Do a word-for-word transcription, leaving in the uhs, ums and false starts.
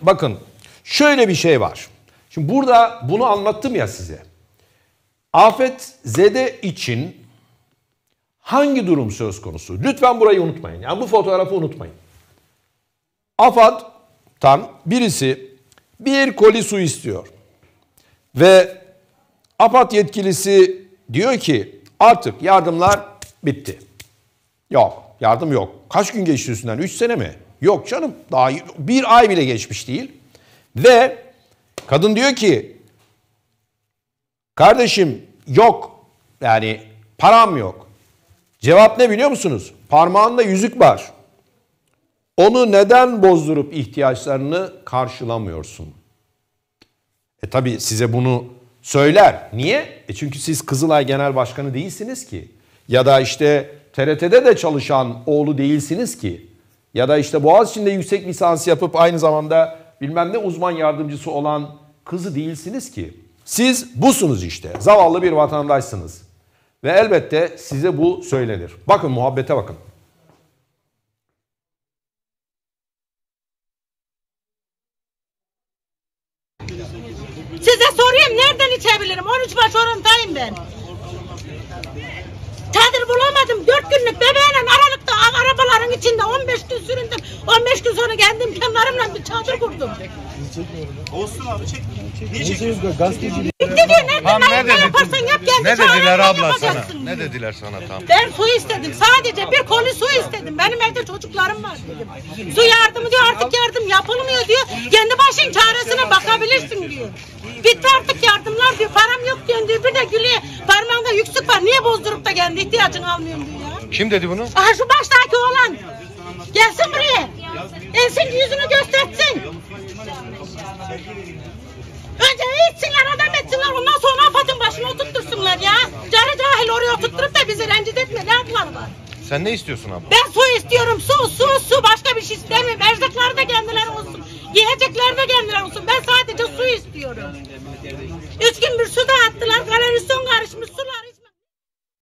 bakın şöyle bir şey var. Şimdi burada bunu anlattım ya size. Afetzede için hangi durum söz konusu? Lütfen burayı unutmayın. Yani bu fotoğrafı unutmayın. AFAD'tan birisi bir koli su istiyor. Ve AFAD yetkilisi diyor ki artık yardımlar bitti. Yok, yardım yok. Kaç gün geçti üstünden? Üç sene mi? Yok canım, daha bir ay bile geçmiş değil. Ve kadın diyor ki kardeşim yok, yani param yok. Cevap ne biliyor musunuz? Parmağında yüzük var. Onu neden bozdurup ihtiyaçlarını karşılamıyorsun? E tabi size bunu söyler. Niye? E çünkü siz Kızılay Genel Başkanı değilsiniz ki. Ya da işte T R T'de de çalışan oğlu değilsiniz ki. Ya da işte Boğaziçi'nde yüksek lisans yapıp aynı zamanda bilmem ne uzman yardımcısı olan kızı değilsiniz ki. Siz busunuz işte. Zavallı bir vatandaşsınız. Ve elbette size bu söylenir. Bakın muhabbete bakın. Size sorayım nereden içebilirim? on üç baş orantayım ben. Çadır bulamadım. dört günlük bebeğimle aralıkta arabaların içinde on beş gün süründüm. on beş gün sonra kendi imkanlarımla bir çadır kurdum. Olsun abi çek. Niye çekiyorsun? Gazeteci. Bitti diyor. Nereden ne, ne yaparsan yap kendi. Ne dediler abla sana? Ne dediler sana tam? Ben su istedim. Sadece bir koli su istedim. Benim evde çocuklarım var dedim. Su yardımı diyor, artık yardım yapılmıyor diyor. Kendi başın çaresine bakabilirsin diyor. Bitti artık yardımlar diyor. Param yok diyor. Bir de gülüyor. Parmağında yüksük var. Niye bozdurup da kendi ihtiyacını almıyorum diyor ya. Kim dedi bunu? Aha şu baştaki oğlan. Gelsin buraya. Gelsin yüzünü göstersin. Önce eğitsinler, adam etsinler. Ondan sonra AFAD'ın başına oturtursunlar ya. Cahil cahil oraya oturtturup da bizi rencide etme. Ne yapılar var? Sen ne istiyorsun abla? Ben su istiyorum. Su, su, su. Başka bir şey istemiyorum. Erzakları da kendileri olsun. Yiyecekleri de kendileri olsun. Ben sadece su istiyorum.